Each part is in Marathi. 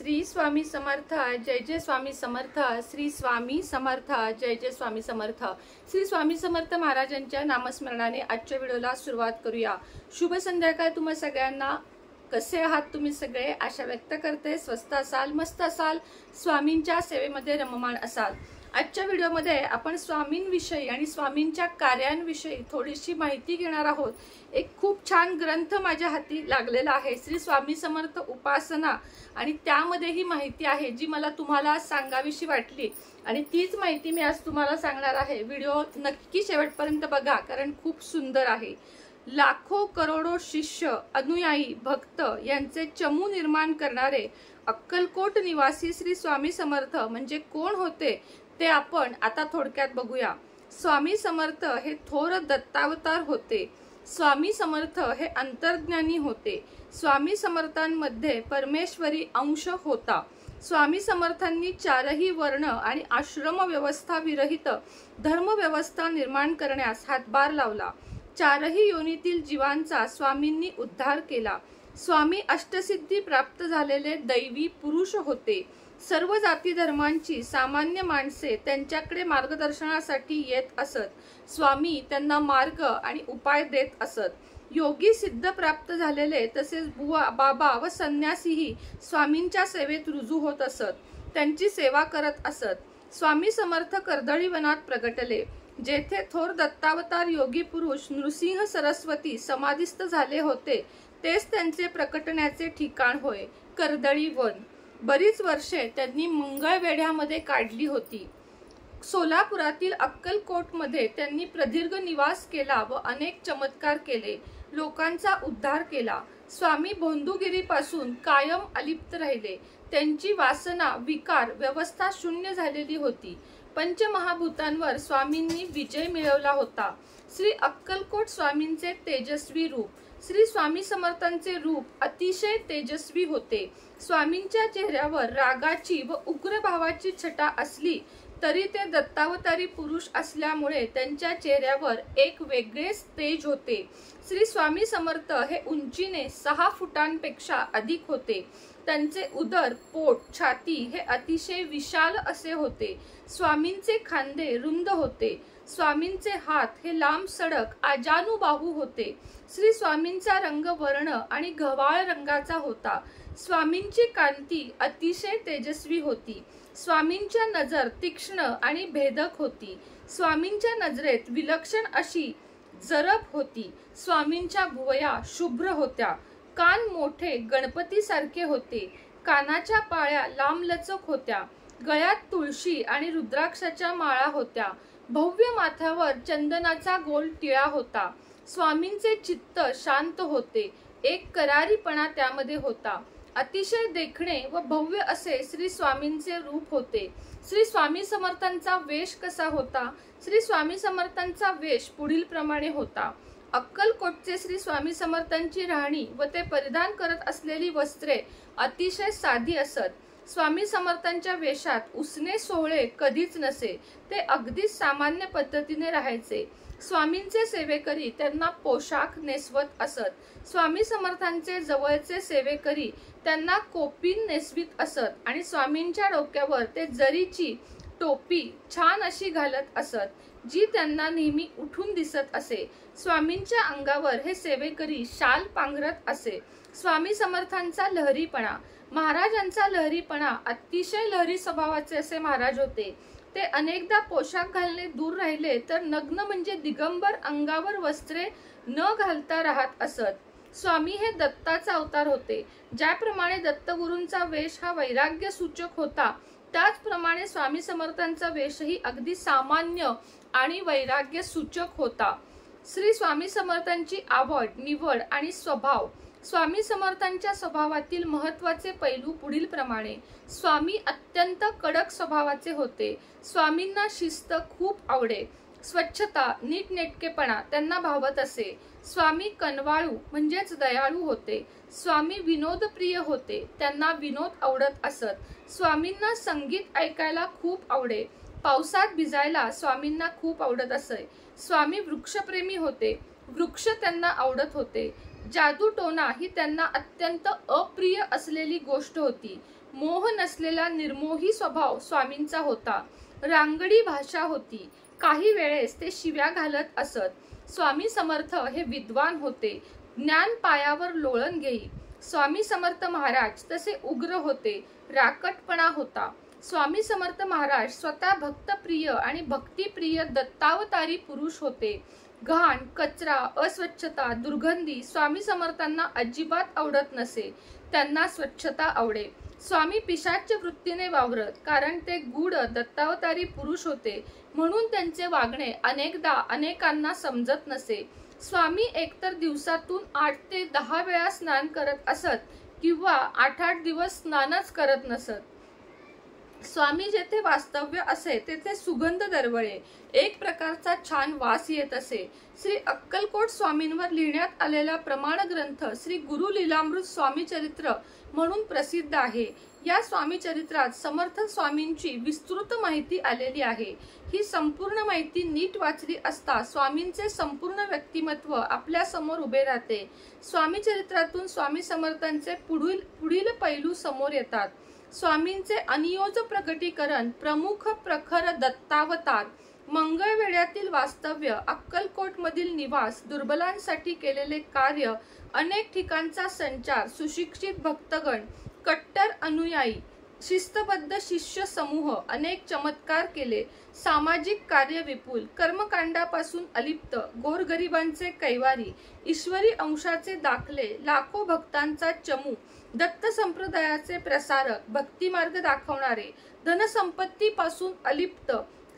श्री स्वामी समर्थ जय जय स्वामी समर्थ श्री स्वामी समर्थ जय जय स्वामी समर्थ श्री स्वामी समर्थ महाराजांच्या नामस्मरणाने आजच्या व्हिडिओला सुरुवात करूया। शुभ संध्याकाळ तुम्हा सगळ्यांना। कसे आहात तुम्ही सगळे? आशा व्यक्त करते स्वस्त असाल, मस्त असाल, स्वामींच्या सेवेमध्ये रममाण असाल। आजच्या व्हिडिओमध्ये आपण स्वामींविषयी आणि स्वामींच्या कार्यांविषयी थोडीशी माहिती घेणार आहोत। एक खूप छान ग्रंथ माझ्या हाती लागलेला आहे, श्री स्वामी समर्थ उपासना, आणि त्यामध्ये ही माहिती आहे जी मला तुम्हाला सांगावीशी वाटली आणि तीच माहिती मी आज तुम्हाला सांगणार आहे। व्हिडिओ नक्की शेवटपर्यंत बघा कारण खूप सुंदर आहे। लाखो करोडो शिष्य, अनुयायी, भक्त यांचे चमू निर्माण करणारे अक्कलकोट निवासी श्री स्वामी समर्थ म्हणजे कोण होते ते आपण आता थोडक्यात बघूया। स्वामी समर्थ हे थोर दत्तावतार होते। स्वामी समर्थ हे अंतर्ज्ञानी होते। स्वामी समर्थांमध्ये परमेश्वरी अंश होता। स्वामी समर्थांनी चारही वर्ण आणि आश्रम व्यवस्था विरहित धर्म व्यवस्था निर्माण करण्यास हातभार लावला। चारही योनीतील जीवांचा स्वामींनी उद्धार केला। स्वामी अष्टसिद्धी प्राप्त झालेले दैवी पुरुष होते। सर्व जाती धर्मांची सामान्य माणसे त्यांच्याकडे मार्गदर्शनासाठी येत असत। स्वामी त्यांना मार्ग आणि उपाय देत असत। योगी सिद्ध प्राप्त झालेले तसेच बुवा, बाबा व संन्यासीही स्वामींच्या सेवेत रुजू होत असत, त्यांची सेवा करत असत। स्वामी समर्थ कर्दळी वनात प्रगटले, जेथे थोर दत्तावतार योगी पुरुष नृसिंह सरस्वती समाधिस्थ झाले होते तेच त्यांचे प्रकटण्याचे ठिकाण होय, कर्दळी वन। बरीच वर्षे त्यांनी मंगळवेढ्यामध्ये काढली होती। सोलापुरातील अक्कलकोटमध्ये त्यांनी प्रदीर्घ निवास केला व अनेक चमत्कार केले, लोकांचा उद्धार केला। स्वामी भोंदूगिरीपासून कायम अलिप्त राहिले। त्यांची वासना, विकार, व्यवस्था शून्य झालेली होती। पंचमहाभूतांवर स्वामींनी विजय मिळवला होता। श्री अक्कलकोट स्वामींचे तेजस्वी रूप। श्री स्वामी समर्थांचे रूप अतिशय तेजस्वी होते। स्वामींच्या चेहऱ्यावर रागाची व उग्र भावाची छटा असली तरी ते दत्तावतारी पुरुष असल्यामुळे त्यांच्या चेहऱ्यावर एक वेगळेच तेज होते। श्री स्वामी समर्थ हे उंचीने 6 फुटांपेक्षा अधिक होते। त्यांचे उदर, पोट, छाती हे अतिशय विशाल असे होते। स्वामींचे खांदे रुंद होते। स्वामींचे हात हे लांब सडक आजानुबाहू होते। श्री स्वामींचा रंग वर्ण आणि गव्हाळ रंगाचा होता। स्वामींची कांती अतिशय तेजस्वी होती। स्वामींच्या नजर तीक्ष्ण आणि भेदक होती। स्वामींच्या नजरेत विलक्षण अशी जरब होती। स्वामींच्या भुवया शुभ्र होत्या। कान मोठे गणपतीसारखे होते। कानाच्या पाळ्या लांबलचक होत्या। गळ्यात तुळशी आणि रुद्राक्षाच्या माळा होत्या। भव्य माथ्यावर चंदनाचा गोल टिळा होता। स्वामींचे चित्त शांत होते। एक करारीपणा त्यामध्ये होता। अतिशय देखणे व भव्य असे श्री स्वामींचे रूप होते। श्री स्वामी समर्थांचा वेश कसा होता? श्री स्वामी समर्थांचा वेश पुढील प्रमाणे होता। अक्कलकोटचे श्री स्वामी समर्थांची राहणी व ते परिधान करत असलेली वस्त्रे अतिशय साधी असत। स्वामी समर्थांच्या वेशात उसने सोहळे कधीच नसे, ते अगदी सामान्य पद्धतीने राहायचे। स्वामींचे सेवेकरी त्यांना पोशाख नेसवत असत। स्वामी समर्थांचे जवळचे सेवेकरी त्यांना कोपीन नेसवीत असत आणि स्वामींच्या डोक्यावर ते जरीची टोपी छान अशी घालत असत, जी त्यांना नेहमी उठून दिसत असे। स्वामींच्या अंगावर हे सेवेकरी शाल पांघरत असे। स्वामी समर्थांचा लहरीपणा। महाराजांचा लहरीपणा अतिशय लहरी स्वभावाचे असे महाराज होते। ते अनेकदा पोशाख घालणे दूर राहिले तर नग्न म्हणजे दिगंबर अंगावर वस्त्रे न घालता राहत असत। स्वामी हे दत्ताचा अवतार होते। ज्याप्रमाणे दत्तगुरूंचा वेश हा वैराग्य सूचक होता, त्याचप्रमाणे स्वामी समर्थांचा वेशही अगदी सामान्य आणि वैराग्य सूचक होता। श्री स्वामी समर्थांची आवड, निवड आणि स्वभाव। स्वामी समर्थांच्या स्वभावातील महत्त्वाचे पैलू पुढील प्रमाणे। स्वामी अत्यंत कडक स्वभावाचे होते। स्वामींना शिस्त खूप आवडे। स्वच्छता, नीटनेटकेपणा त्यांना भावत असे। स्वामी कनवाळू म्हणजेच दयाळू होते। स्वामी विनोदप्रिय होते, त्यांना विनोद आवडत असत। स्वामींना संगीत ऐकायला खूप आवडे। पावसात भिजायला स्वामींना खूप आवडत असे। स्वामी वृक्षप्रेमी होते। वृक्ष त्यांना आवडत होते। जादूटोणा ही त्यांना अत्यंत अप्रिय असलेली गोष्ट होती. मोह नसलेला निर्मोही स्वभाव स्वामींचा होता. रांगडी भाषा होती. काही वेळेस ते शिव्या घालत असत. स्वामी समर्थ हे विद्वान होते. ज्ञान पायावर लोळण घेई. स्वामी समर्थ महाराज तसे उग्र होते. राकटपणा होता. स्वामी समर्थ महाराज स्वतः भक्तप्रिय आणि भक्तिप्रिय दत्तावतारी पुरुष होते. घाण, कचरा, अस्वच्छता, दुर्गंधी स्वामी समर्थांना अजिबात आवडत नसे. त्यांना स्वच्छता आवडे. स्वामी पिशाच्य वृत्तीने वावरत, कारण ते गूढ दत्तावतारी पुरुष होते म्हणून त्यांचे वागणे अनेकदा अनेकांना समजत नसे. स्वामी एकतर दिवसातून 8 ते 10 वेळा स्नान करत असत किंवा 8-8 दिवस स्नानच करत नसत. स्वामी जेथे वास्तव्य असे तेथे सुगंध दरवळे. एक प्रकारचा छान वास येत असे. श्री अक्कलकोट स्वामींवर लिहिण्यात आलेला प्रमाण ग्रंथ श्री गुरु लीलामृत स्वामी चरित्र म्हणून प्रसिद्ध आहे. या स्वामी चरित्रात समर्थ स्वामींची विस्तृत माहिती आलेली आहे. ही संपूर्ण माहिती नीट वाचली असता स्वामींचे संपूर्ण व्यक्तिमत्व आपल्या समोर उभे राहते. स्वामी चरित्रातून स्वामी समर्थांचे पुढील पैलू समोर येतात. स्वामींचे अनियोज प्रकटीकरण, प्रमुख प्रखर दत्तावतार, मंगळवेढ्यातील वास्तव्य, अक्कलकोट मधील निवास, दुर्बलांसाठी केलेले कार्य, अनेक ठिकाणचा संचार, सुशिक्षित भक्तगण, कट्टर अनुयायी, शिस्तबद्ध शिष्य समूह, अनेक चमत्कार केले, सामाजिक कार्य विपुल, कर्मकांडापासून अलिप्त, गोरगरिबांचे कैवारी, ईश्वरी अंशाचे दाखले, लाखो भक्तांचा चमू, दत्त संप्रदायाचे प्रसारक, भक्तिमार्ग दाखवणारे, धनसंपत्तीपासून अलिप्त,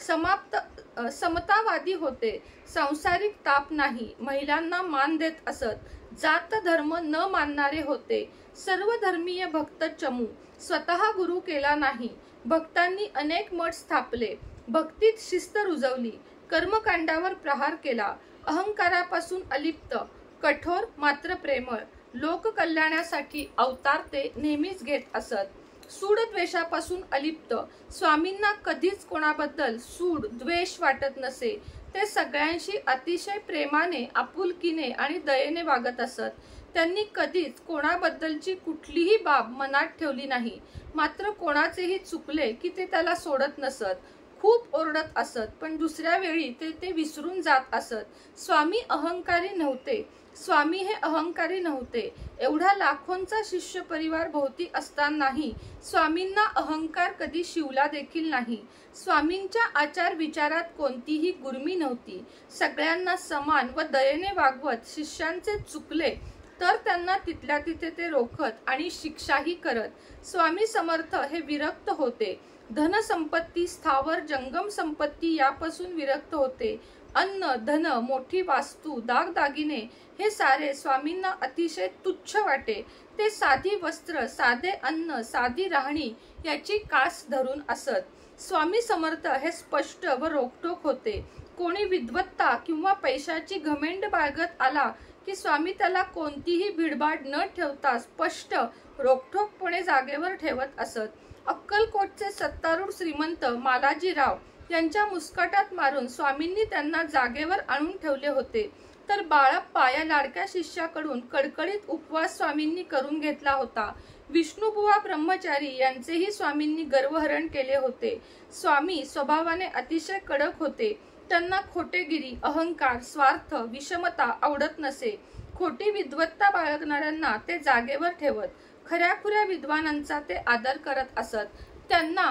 समतावादी होते, सांसारिक ताप नाही, महिलांना मान देत असत, जात धर्म न मानणारे होते, सर्व धर्मीय भक्त चमू, स्वतः गुरु केला नाही, भक्तांनी अनेक मठ स्थापले, भक्तीत शिस्त रुजवली, कर्मकांडावर प्रहार केला, अहंकारापासून अलिप्त, कठोर मात्र प्रेमळ, लोककल्याणासाठी अवतार ते नेहमीच घेत असत, सूड द्वेषापासून अलिप्त, स्वामींना कधीच कोणाबद्दल सूड द्वेष वाटत नसे. ते सगळ्यांशी अतिशय प्रेमाने, आपुलकीने आणि दयेने वागत असत. त्यांनी कधीच कोणाबद्दलची कुठलीही बाब मनात ठेवली नाही. मात्र कोणाचेही चुकले की ते त्याला सोडत नसत. खूप ओरडत असत, पण दुसऱ्या वेळी ते विसरून जात असत. स्वामी अहंकारी नव्हते. स्वामी हे अहंकारी नव्हते. एवढा लाखोंचा शिष्य परिवार भोवती असतानाही स्वामींना अहंकार कधी शिवला देखील नाही. स्वामींच्या आचार विचारात कोणतीही गुर्मी नव्हती. सगळ्यांना समान व दयेने वागवत, शिष्यांचे चुकले तर त्यांना तिथल्या तिथे ते रोखत आणि शिक्षाही करत. स्वामी समर्थ हे विरक्त होते. धनसंपत्ती, स्थावर जंगम संपत्ती यापासून विरक्त होते. अन्न, धन, मोठी वास्तू, दागदागिने हे सारे स्वामींना अतिशय तुच्छ वाटे. ते साधी वस्त्र, साधे अन्न, साधी राहणी याची कास धरून असत. स्वामी समर्थ हे स्पष्ट व रोखठोक होते. कोणी विद्वत्ता किंवा पैशाची घमेंड बाळगत आला की स्वामी त्याला कोणतीही भिडभाड न ठेवता स्पष्ट रोखठोकपणे जागेवर ठेवत असत. अक्कलकोटचे सत्तारूढ श्रीमंत मालाजीराव यांच्या मुस्कटात मारून स्वामींनी त्यांना जागेवर आणून ठेवले होते. तर बाळप्पा या लाडक्या शिष्याकडून कडकडीत उपवास स्वामींनी करून घेतला होता. विष्णुबुवा ब्रह्मचारी यांचेही स्वामींनी गर्वहरण केले होते. स्वामी स्वभावाने अतिशय कडक होते. त्यांना खोटेगिरी, अहंकार, स्वार्थ, विषमता आवडत नसे. खोटी विद्वत्ता बाळगणाऱ्यांना ते जागेवर ठेवत. खऱ्याखुऱ्या विद्वानांचा ते आदर करत असत. त्यांना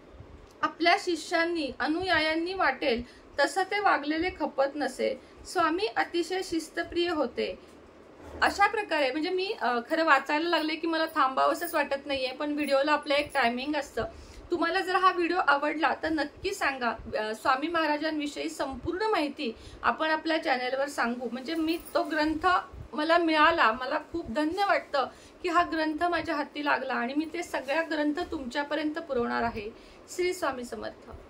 आपल्या शिष्यांनी, अनुयायांनी वाटेल तसं ते वागलेले खपत नसे. स्वामी अतिशय शिस्तप्रिय होते. अशा प्रकारे म्हणजे मी खरं वाचायला लागले की मला थांबावंसच वाटत नाहीये, पण व्हिडिओला आपलं एक टायमिंग असतं. तुम्हाला जर हा व्हिडिओ आवडला तर नक्की सांगा. स्वामी महाराजांविषयी संपूर्ण माहिती आपण आपल्या चॅनेलवर सांगू. म्हणजे मी तो ग्रंथ मला मिळाला, मला खूप धन्य वाटतं की हा ग्रंथ माझ्या हाती लागला आणि मी ते सगळ्या ग्रंथ तुमच्यापर्यंत पुरवणार आहे. श्री स्वामी समर्थ.